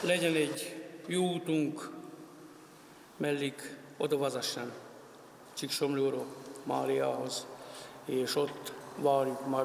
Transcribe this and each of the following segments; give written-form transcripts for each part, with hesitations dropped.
legyen egy jó útunk, mellik oda vezessen Csíksomlyóra, Máriához, és ott várjuk meg,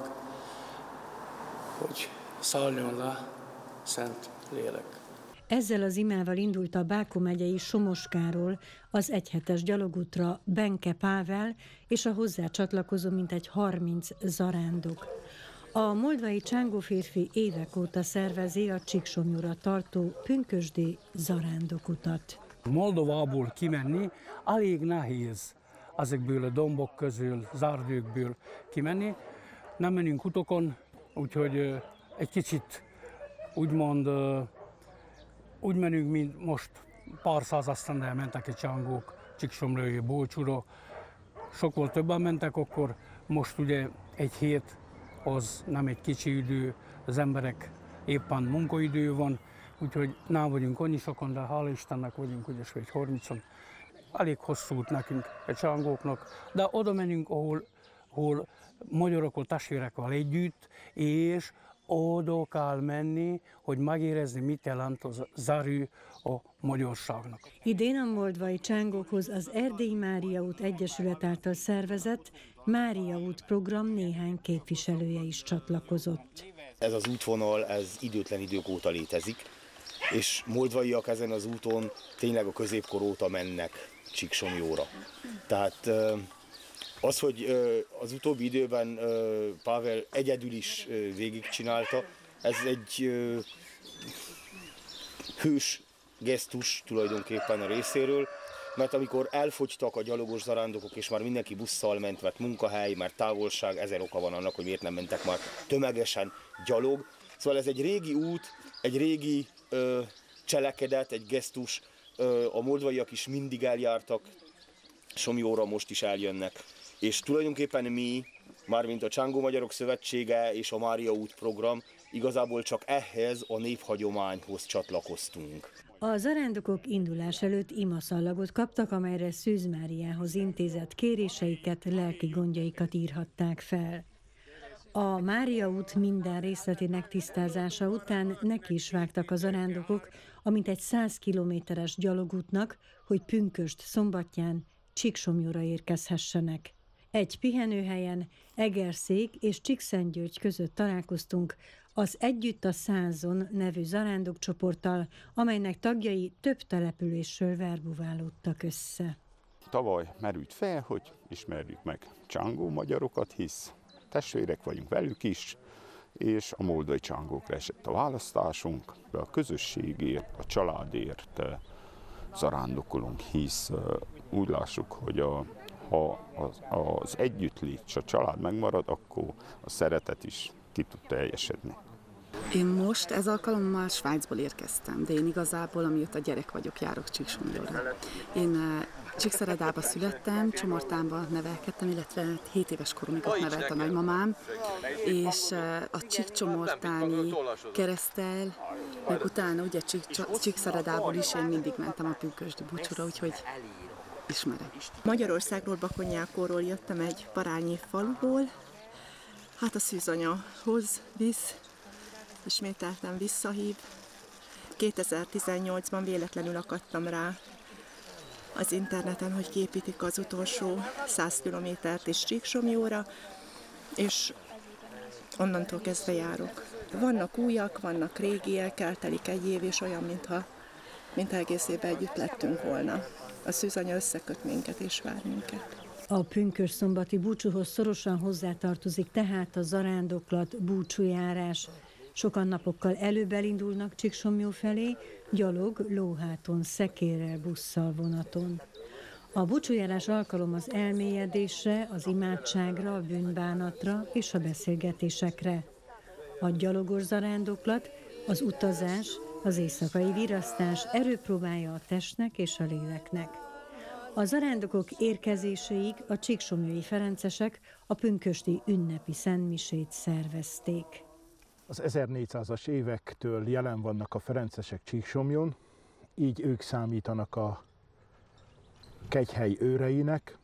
hogy szálljon le Szent Lélek. Ezzel az imával indult a Bákó megyei Somoskáról az egyhetes gyalogútra Benke Pável és a hozzá csatlakozó mintegy 30 zarándok. A moldvai csángóférfi évek óta szervezi a Csíksomlyóra tartó pünkösdi zarándokutat. Moldovából kimenni elég nehéz ezekből a dombok közül, zárdőkből kimenni. Nem menünk utokon, úgyhogy egy kicsit úgymond úgy menünk, mint most pár száz esztendel mentek a csángók Csíksomlyói búcsúra. Sokkal többen mentek akkor, most ugye egy hét az nem egy kicsi idő, az emberek éppen munkaidő van, úgyhogy nem vagyunk annyi sokan, de hála Istennek vagyunk ugye vagy 30-on. Elég hosszú út nekünk a csángóknak, de oda menünk, ahol magyarok, testvérekkel együtt, és oda kell menni, hogy megérezni, mit jelent az zárő a magyarságnak. Idén a moldvai csángókhoz az Erdélyi Mária út Egyesület által szervezett Mária út program néhány képviselője is csatlakozott. Ez az útvonal, ez időtlen idők óta létezik, és moldvaiak ezen az úton tényleg a középkor óta mennek Csíksomlyóra. Tehát az, hogy az utóbbi időben Pável egyedül is végigcsinálta, ez egy hős gesztus tulajdonképpen a részéről, mert amikor elfogytak a gyalogos zarándokok, és már mindenki busszal ment, mert munkahely, mert távolság, 1000 oka van annak, hogy miért nem mentek már tömegesen gyalog. Szóval ez egy régi út, egy régi cselekedet, egy gesztus, a moldvaiak is mindig eljártak Somlyóra, most is eljönnek. És tulajdonképpen mi, mármint a Csángó Magyarok Szövetsége és a Mária út program, igazából csak ehhez a néphagyományhoz csatlakoztunk. A zarándokok indulás előtt imaszallagot kaptak, amelyre Szűz Máriához intézett kéréseiket, lelki gondjaikat írhatták fel. A Mária út minden részletének tisztázása után neki is vágtak a zarándokok a mintegy 100 kilométeres gyalogútnak, hogy pünkösd szombatján Csíksomlyóra érkezhessenek. Egy pihenőhelyen, Egerszék és Csíkszentgyörgy között találkoztunk az Együtt a Százon nevű zarándokcsoporttal, amelynek tagjai több településről verbuválódtak össze. Tavaly merült fel, hogy ismerjük meg csángó magyarokat, hisz testvérek vagyunk velük is, és a moldvai csángókra esett a választásunk, de a közösségért, a családért zarándokolunk, hisz úgy lássuk, hogy ha az együttlét, a család megmarad, akkor a szeretet is ki tud teljesedni. Én most ez alkalommal Svájcból érkeztem, de én igazából, amióta gyerek vagyok, járok Csíksomlyóra. Én Csíkszeredába születtem, Csomortánba nevelkedtem, illetve 7 éves koromig ott nevelt a nagymamám, és a csíkcsomortáni kereszttel, meg utána ugye Csíkszeredából is én mindig mentem a pünkösdi búcsúra, úgyhogy ismerek. Magyarországról, Bakonyákorról jöttem, egy parányi faluból. Hát a szűzanyahoz visz, ismételten visszahív. 2018-ban véletlenül akadtam rá az interneten, hogy kiépítik az utolsó 100 kilométert is Csíksomlyóra, és onnantól kezdve járok. Vannak újak, vannak régiek, eltelik egy év, és olyan, mintha egész évben együtt lettünk volna. A szűzanya összeköt minket és vár minket. A pünkösdszombati búcsúhoz szorosan hozzátartozik tehát a zarándoklat, búcsújárás. Sokan napokkal előbb elindulnak Csíksomlyó felé, gyalog, lóháton, szekérrel, busszal, vonaton. A búcsújárás alkalom az elmélyedésre, az imádságra, a bűnbánatra és a beszélgetésekre. A gyalogos zarándoklat, az utazás, az éjszakai virasztás erőpróbája a testnek és a léleknek. A zarándokok érkezéséig a csíksomlyói ferencesek a pünkösdi ünnepi szentmisét szervezték. Az 1400-as évektől jelen vannak a ferencesek Csíksomlyon, így ők számítanak a kegyhely őreinek,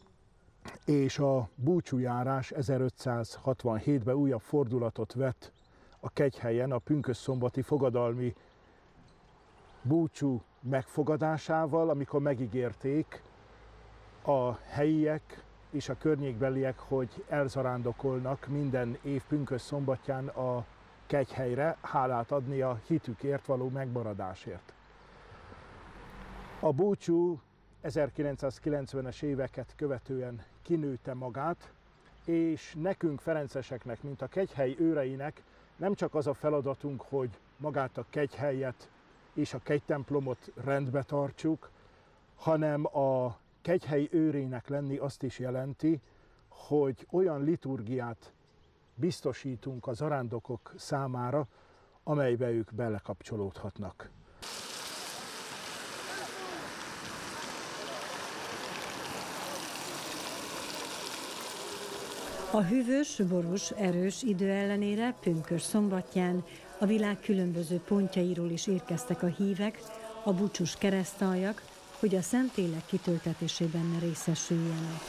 és a búcsújárás 1567-ben újabb fordulatot vett a kegyhelyen a pünkösdszombati fogadalmi búcsú megfogadásával, amikor megígérték a helyiek és a környékbeliek, hogy elzarándokolnak minden év pünkösd-szombatján a Kegyhelyre, hálát adni a hitükért való megmaradásért. A búcsú 1990-es éveket követően kinőtte magát, és nekünk, ferenceseknek, mint a Kegyhely őreinek nem csak az a feladatunk, hogy magát a Kegyhelyet és a kegytemplomot rendbe tartsuk, hanem a Kegyhely őrének lenni azt is jelenti, hogy olyan liturgiát biztosítunk a zarándokok számára, amelybe ők belekapcsolódhatnak. A hűvös, borús, erős idő ellenére pünkösd-szombatján a világ különböző pontjairól is érkeztek a hívek, a búcsús keresztaljak, hogy a Szentlélek kitöltetésében részesüljenek.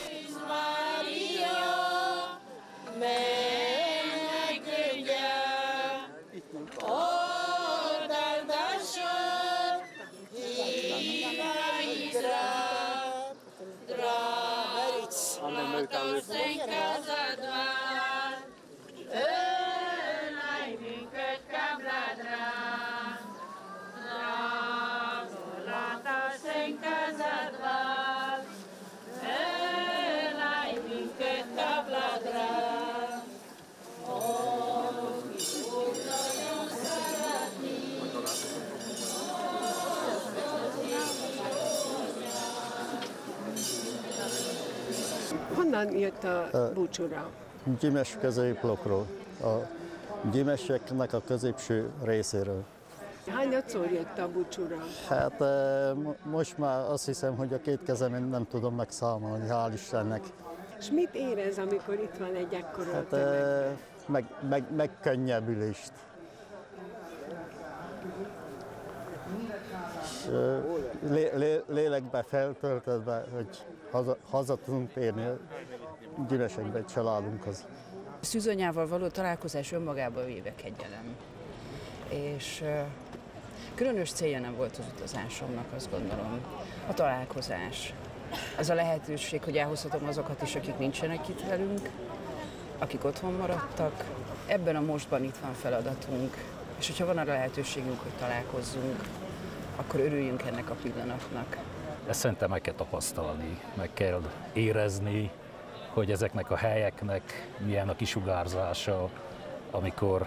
Honnan jött a búcsúra? Gyimes középblokról, a gyimeseknek a középső részéről. Hányadszor jött a búcsúra? Hát most már azt hiszem, hogy a két kezemen nem tudom megszámolni, hál' Istennek. És mit érez, amikor itt van egy ekkora Hát tömeg? megkönnyebbülést. Lélekbe feltöltődve, hogy haza tudunk térni Gyimesekbe egy családunkhoz. A szűzanyával való találkozás önmagában véve kegyelem. És különös célja nem volt az utazásomnak, azt gondolom. A találkozás. Az a lehetőség, hogy elhozhatom azokat is, akik nincsenek itt velünk, akik otthon maradtak. Ebben a mostban itt van feladatunk, és hogyha van arra lehetőségünk, hogy találkozzunk, akkor örüljünk ennek a pillanatnak. Ezt szerintem meg kell tapasztalni, meg kell érezni, hogy ezeknek a helyeknek milyen a kisugárzása, amikor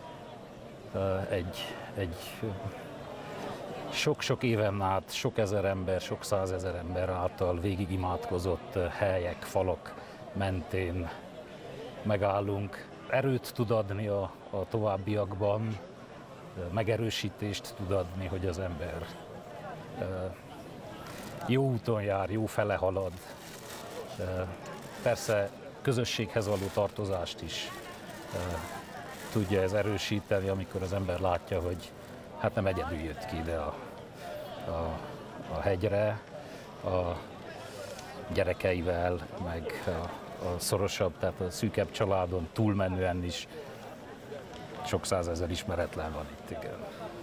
egy sok-sok éven át, sok ezer ember, sok százezer ember által végig imádkozott helyek, falak mentén megállunk. Erőt tud adni a továbbiakban, megerősítést tud adni, hogy az ember jó úton jár, jó fele halad. Persze közösséghez való tartozást is tudja ez erősíteni, amikor az ember látja, hogy hát nem egyedül jött ki ide a hegyre, a gyerekeivel, meg a szorosabb, tehát a szűkebb családon túlmenően is sok százezer ismeretlen van itt, igen.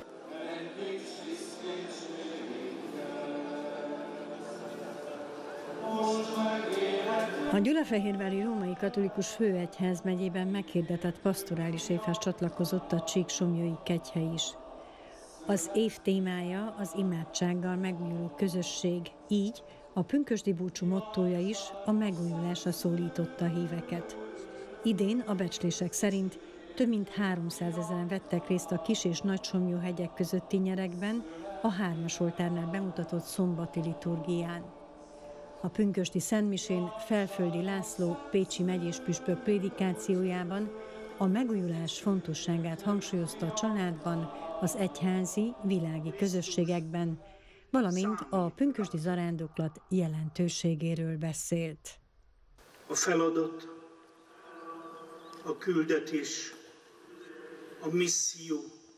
A Gyulafehérvári Római Katolikus Főegyházmegyében meghirdetett pastorális évhez csatlakozott a Csíksomlyói Kegyhely is. Az év témája az imádsággal megújuló közösség, így a pünkösdi búcsú mottója is a megújulásra szólította a híveket. Idén a becslések szerint több mint 300 000-en vettek részt a Kis- és Nagysomlyó-hegyek közötti nyerekben, a Hármas oltárnál bemutatott szombati liturgián. A pünkösdi szentmisén Felföldi László pécsi megyéspüspök prédikációjában a megújulás fontosságát hangsúlyozta a családban, az egyházi, világi közösségekben, valamint a pünkösdi zarándoklat jelentőségéről beszélt. A feladat, a küldetés, a misszió,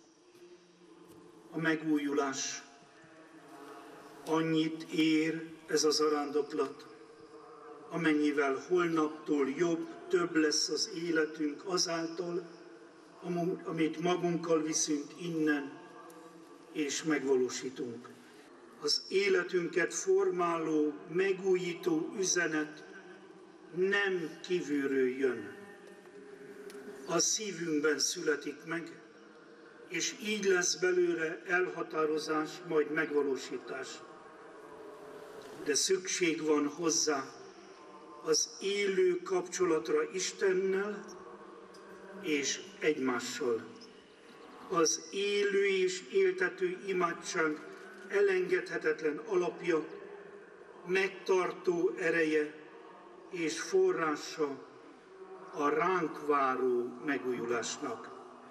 a megújulás. Annyit ér ez a zarándoklat, amennyivel holnaptól jobb, több lesz az életünk azáltal, amit magunkkal viszünk innen, és megvalósítunk. Az életünket formáló, megújító üzenet nem kívülről jön. A szívünkben születik meg, és így lesz belőle elhatározás, majd megvalósítás. De szükség van hozzá az élő kapcsolatra Istennel és egymással. Az élő és éltető imádság elengedhetetlen alapja, megtartó ereje és forrása a ránk váró megújulásnak.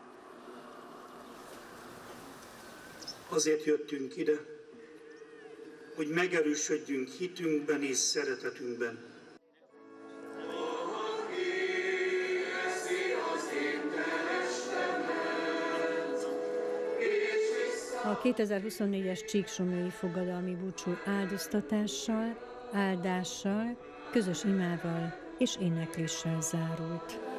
Azért jöttünk ide, hogy megerősödjünk hitünkben és szeretetünkben. A 2024-es csíksomlyói fogadalmi búcsú áldoztatással, áldással, közös imával és énekléssel zárult.